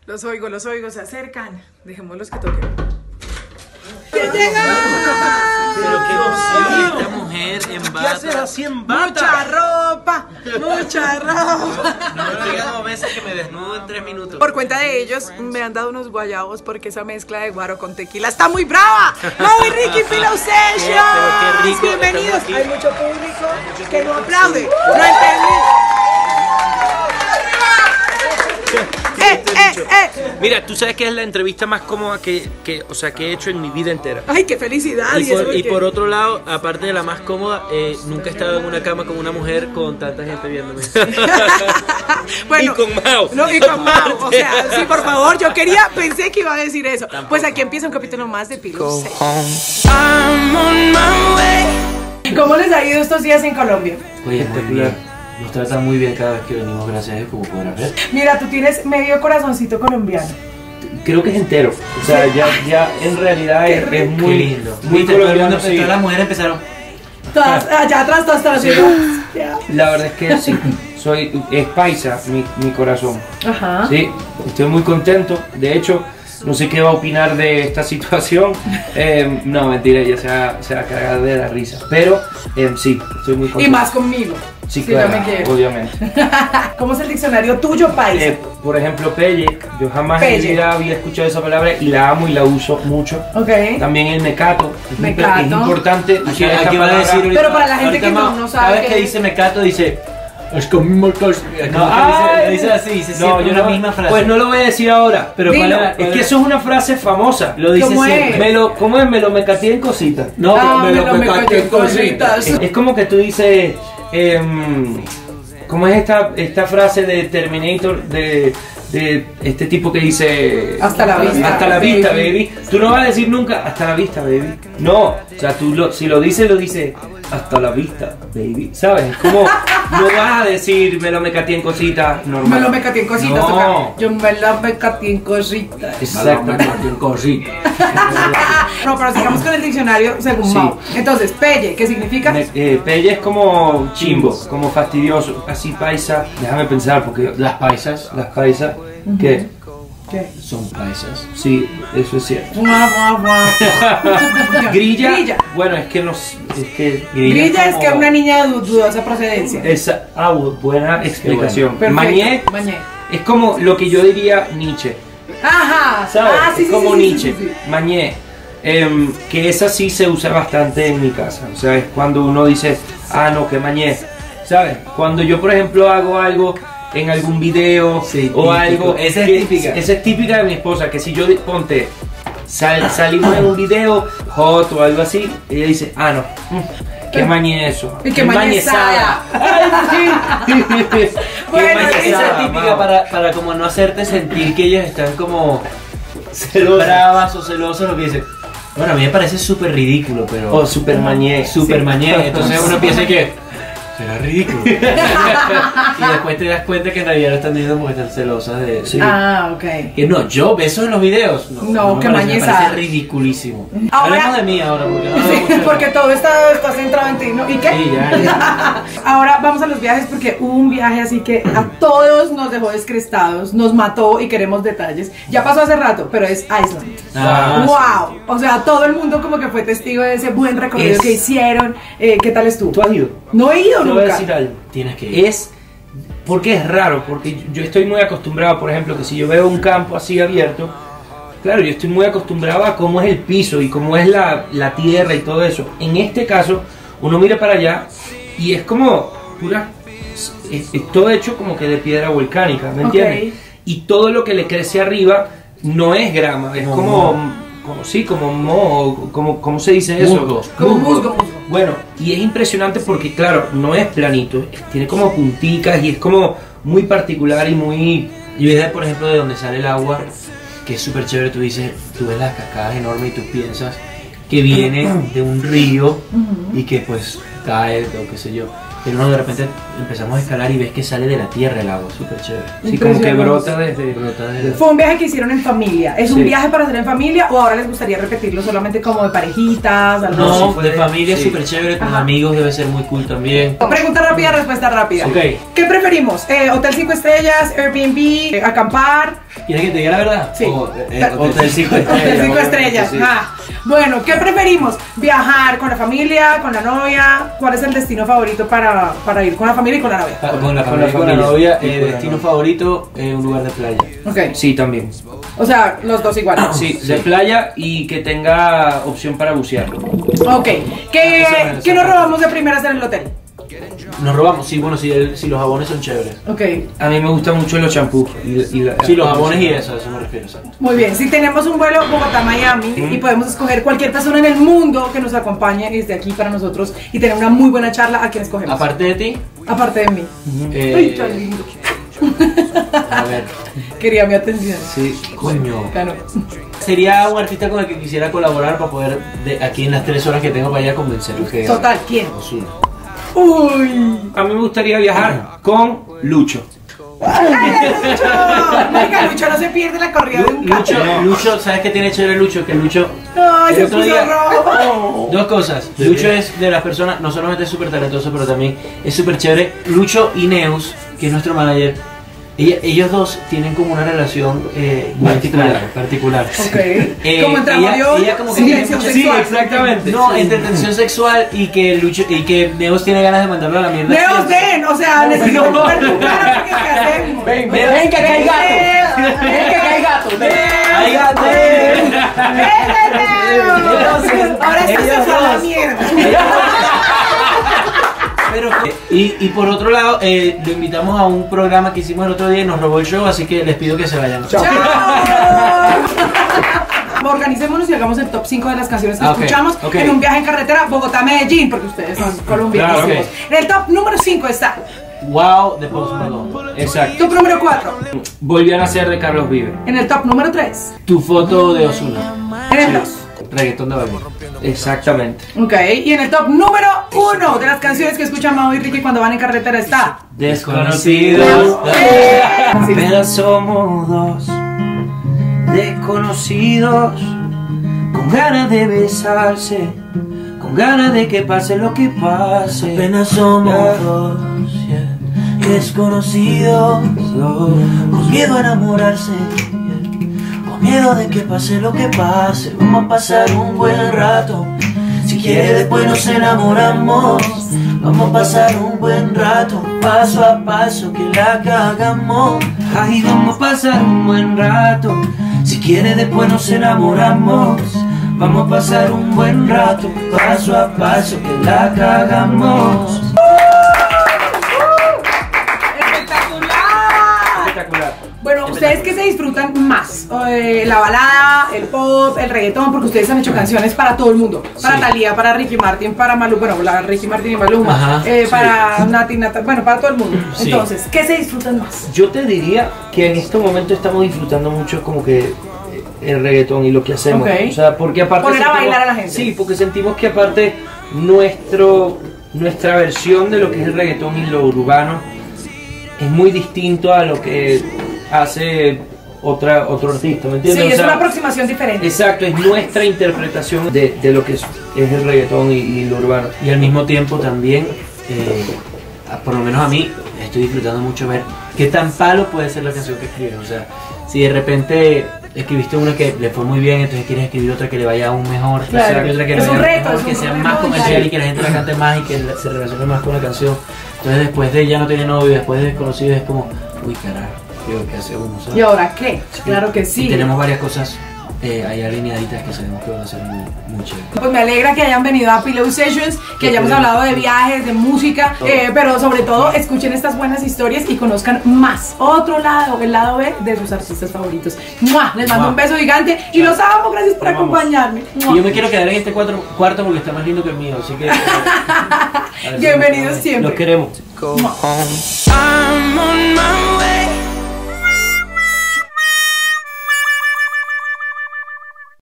Los oigo, se acercan. Dejémoslos que toquen. ¡Ya llegamos! Pero qué emoción, esta mujer en bata. ¿Qué haces así en bata? Mucha ropa, mucha ropa. No me digan 2 veces que me desnudo en 3 minutos. Por cuenta de ellos me han dado unos guayabos porque esa mezcla de guaro con tequila está muy brava. Mau y Ricky Pillow Sessions. Pero qué rico, Bienvenidos. estamos aquí. Hay mucho público que no aplaude. No entendí. Mira, tú sabes que es la entrevista más cómoda que he hecho en mi vida entera. Ay, qué felicidad. Y por otro lado, aparte de la más cómoda, nunca he estado en una cama con una mujer con tanta gente viéndome. Bueno, y con Mau. No, y con Mau. O sea, sí, por favor, pensé que iba a decir eso. Tampoco. Pues aquí empieza un capítulo más de Pillow Sessions. ¿Cómo les ha ido estos días en Colombia? Oye, muy bien. Nos tratan muy bien cada vez que venimos, gracias a Dios, como podrás ver. Mira, tú tienes medio corazoncito colombiano. Creo que es entero. O sea, ya en realidad es muy lindo. muy colombiano. Sí. Todas las mujeres empezaron. Todas, allá atrás todas están haciendo. Ya. La verdad es que sí, es paisa mi corazón. Ajá. Sí, estoy muy contento. De hecho, no sé qué va a opinar de esta situación. No, mentira, ella se va a cagar de la risa. Pero sí, estoy muy contento. Y más conmigo. Sí, si claro, no me quiero. obviamente. ¿Cómo es el diccionario tuyo, paisa? Por ejemplo, pelle. Yo jamás en mi Pelle. vida había escuchado esa palabra y la amo y la uso mucho. Ok. También el mecato. Mecato. Es importante usar esta Aquí va a palabra. decir ahorita. Pero para la gente ahorita que no Mau, sabe cada vez que qué dice mecato, dice. Es como mismo dice así, dice No, siempre yo una no, misma frase. pues no lo voy a decir ahora. Pero Dilo. Es que eso es una frase famosa. lo dice ¿Cómo siempre. es? ¿Cómo es? Me lo mecateé en cositas. No, Ah, pero me cayó en cositas. Es como que tú dices, ¿cómo es esta frase de Terminator de este tipo que dice Hasta la vista. Hasta la vista, baby. Tú no vas a decir nunca hasta la vista, baby. No, o sea, si lo dices hasta la vista, baby. ¿Sabes? Es como no vas a decir me lo mecateé en cositas normal. Me lo mecateé en cositas. No. toca. Yo me lo mecateé en cositas. Exactamente. No, pero sigamos con el diccionario según Sí. Mau. Entonces, pelle, ¿qué significa? Pelle es como chimbo, como fastidioso. Así paisa, déjame pensar porque Las paisas las paisas, ¿qué? ¿Qué? son paisas. Sí, eso es cierto. Guau, guau, guau. Grilla, Grilla. bueno, es que Grilla es que es una niña de dudosa procedencia. Esa, buena explicación. Perfecto. Mañé Mañé. es como lo que yo diría Nietzsche, Ajá. ¿sabes? Ah, sí, es sí, como sí, sí, Nietzsche. sí, sí. Mañé, que esa sí se usa bastante en mi casa. O sea, es cuando uno dice, ah, no, que mañé, ¿sabes? Cuando yo, por ejemplo, hago algo en algún video Sí, o típico. algo. Esa es que- típica. Esa es típica de mi esposa, que si yo ponte. Salimos en un video hot o algo así, ella dice, ah no, qué mañé eso. Y qué mañezada. Ay, sí. Bueno, Qué mañezada, Esa es típica Mau. para como no hacerte sentir que ellas están como Celosa. bravas o celosas, lo que dicen. Bueno, a mí me parece súper ridículo, pero. O super mañé. Super Sí. mañé. Entonces uno piensa que. Será ridículo. Y después te das cuenta que en realidad lo están diciendo porque están celosas de. Sí. Ah, ok. Que no, yo besos en los videos. No, me qué parece, me mañezada. parece ridiculísimo. Ahora- Hablemos de mí ahora, porque no Sí, mucho de- porque todo está centrado en ti, ¿no? ¿Y qué? Sí, ya. Ahora vamos a los viajes porque hubo un viaje así que a todos nos dejó descrestados, nos mató y queremos detalles. Ya pasó hace rato, pero es Iceland. Ah, ¡Wow! O sea, todo el mundo como que fue testigo de ese buen recorrido Es- que hicieron. ¿Qué tal estuvo? ¿Tú has ido? No he ido Te voy a nunca. decir algo. Tienes que ir. Es porque es raro, porque yo estoy muy acostumbrado, por ejemplo, que si yo veo un campo así abierto, claro, yo estoy muy acostumbrado a cómo es el piso y cómo es la tierra y todo eso. En este caso, uno mira para allá y es como pura, es todo hecho como que de piedra volcánica, ¿me entiendes? Ok. Y todo lo que le crece arriba no es grama, es No. como moho, ¿cómo se dice eso? Musgo. Como musgo. Bueno, y es impresionante porque, claro, no es planito, tiene como punticas y es como muy particular y muy... Y ves, por ejemplo, de donde sale el agua, que es súper chévere, tú ves las cascadas enormes y tú piensas que viene de un río y que pues cae o qué sé yo. Pero no, de repente empezamos a escalar y ves que sale de la tierra el agua, súper chévere. Sí, como que brota Brota desde- Fue un viaje que hicieron en familia. ¿Es un Sí. viaje para hacer en familia o ahora les gustaría repetirlo solamente como de parejitas? Algo No, así? fue de de- familia sí. súper chévere, con Ajá. amigos debe ser muy cool también. Pregunta rápida, respuesta rápida. Ok. ¿Qué preferimos? ¿Hotel 5 estrellas, Airbnb, acampar? ¿Quieres que te diga la verdad? Sí. Hotel 5 estrellas. Hotel 5 estrellas. Sí. Ah. Bueno, ¿qué preferimos? ¿Viajar con la familia, con la novia? ¿Cuál es el destino favorito para ir con la familia y con la novia? Con la familia y con la novia, destino favorito, un lugar de playa. Ok. Sí, también. O sea, los dos igual. Sí, de playa y que tenga opción para bucear. Ok. ¿Qué nos robamos de primeras en el hotel? Nos robamos, sí, bueno, si los jabones son chéveres. Ok. A mí me gustan mucho los champús. Sí, los jabones y eso, a eso me refiero, exacto. Muy bien, si tenemos un vuelo Bogotá-Miami y podemos escoger cualquier persona en el mundo que nos acompañe desde aquí para nosotros y tener una muy buena charla, ¿a quién escogemos? Aparte de ti, Aparte de mí. Ay, tan lindo. a ver, Quería mi atención. sí, coño. Ganó. Sería un artista con el que quisiera colaborar para poder, aquí en las 3 horas que tengo para allá, convencerlo que Total, ¿quién? Ozuna. Uy. A mí me gustaría viajar con Lucho. Lucho. Marica, Lucho no se pierde la corrida de un cacho. Lucho, ¿sabes qué tiene chévere Lucho? Que Lucho... Ay, el se otro puso día- rojo. Dos cosas. Lucho es de las personas, no solamente es súper talentoso, pero también es súper chévere. Lucho y Neus, que es nuestro manager, ellos dos tienen como una relación muy particular. Ok. Como entre amor y odio, ella como que sí, tiene tensión mucha- sexual. exactamente. No, entre tensión sexual y que Lucho y que Neus tiene ganas de mandarlo a la mierda. Neos, siempre. ven, o sea, necesito ver tu cara porque ¿qué hacemos? Ven, ven, que acá hay gato. Ven, que acá hay gato. ¡Hay gato! Ven, ahora sí se fue a la mierda. Pero, y por otro lado, lo invitamos a un programa que hicimos el otro día y nos robó el show, así que les pido que se vayan. ¡Chao! Organicémonos y hagamos el top 5 de las canciones que Ah, ok, escuchamos ok. en un viaje en carretera Bogotá-Medellín, porque ustedes son colombianos. Claro, ok. En el top número 5 está Wow, de Post Malone. Exacto. top número 4. Volví a nacer de Carlos Vives. En el top número 3. Tu foto de Ozuna. En el 2. Reggaetón de baile. Exactamente. Ok, y en el top número 1 de las canciones que escuchan Mau y Ricky cuando van en carretera está Desconocidos. Apenas somos dos desconocidos, con ganas de besarse, con ganas de que pase lo que pase. Apenas somos dos, yeah, desconocidos, con miedo a enamorarse, yeah, con miedo de que pase lo que pase. Vamos a pasar un buen rato, si quiere después nos enamoramos. Vamos a pasar un buen rato, paso a paso que la cagamos. Ay, vamos a pasar un buen rato, Si quiere después nos enamoramos. Vamos a pasar un buen rato, paso a paso que la cagamos. ¡Espectacular! espectacular. Bueno, ¿ustedes qué se disfrutan más? La balada, el pop, el reggaetón, porque ustedes han hecho canciones para todo el mundo. Para Sí. Thalía, para Ricky Martin, para Maluma, bueno, la Ricky Martin y Maluma, Ajá, para Nati, bueno, para todo el mundo. Sí. Entonces, ¿qué se disfrutan más? Yo te diría que en este momento estamos disfrutando mucho como que el reggaetón y lo que hacemos. Ok. O sea, porque aparte Poner a sentimos- bailar a la gente. Sí, porque sentimos que aparte nuestra versión de lo que es el reggaetón y lo urbano es muy distinto a lo que hace otro artista, ¿me Sí, entiendes? O es sea, una aproximación diferente. exacto, es nuestra interpretación de lo que es el reggaetón y lo urbano. Y al mismo tiempo también, por lo menos a mí, estoy disfrutando mucho ver qué tan palo puede ser la canción que escribes. O sea, si de repente escribiste una que le fue muy bien, entonces quieres escribir otra que le vaya aún mejor, Claro. y otra que le Es un vaya reto, mejor, es que un sea reto más comercial musical. y que la gente la cante más y que se relacione más con la canción. Entonces después de Ya no tiene novio, después de Desconocido es como, uy carajo, ¿qué hace uno? ¿sabes? ¿Y ahora qué? Claro que sí. Y tenemos varias cosas ahí alineaditas que sabemos que van a ser muy chéveres. Pues me alegra que hayan venido a Pillow Sessions, que hayamos hablado de viajes, de música, pero sobre todo escuchen estas buenas historias y conozcan más otro lado, el lado B de sus artistas favoritos. ¡Mua! Les mando ¡Mua! un beso gigante y los amo, gracias por Te amamos. acompañarme. ¡Mua! Y yo me quiero quedar en este cuarto porque está más lindo que el mío, así que... a ver si Bienvenidos me- siempre. Los queremos. Go home. I'm on my